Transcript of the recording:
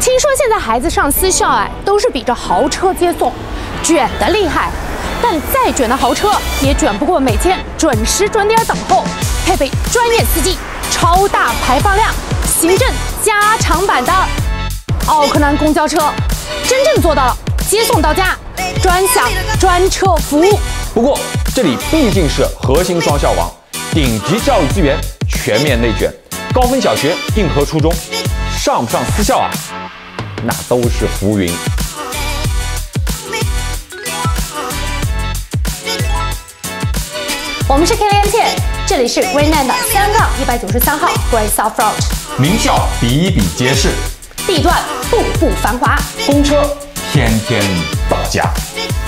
听说现在孩子上私校都是比着豪车接送，卷得厉害。但再卷的豪车也卷不过每天准时准点等候，配备专业司机、超大排放量、行政加长版的奥克兰公交车，真正做到了接送到家，专享专车服务。 不过这里毕竟是核心双校网，顶级教育资源，全面内卷，高分小学、硬核初中，上不上私校那都是浮云。 我们是 GreenlaneTian， 这里是 Greenlane 的3-193号 Great South Road， 名校比比皆是， 地段步步繁华， 公车天天到家。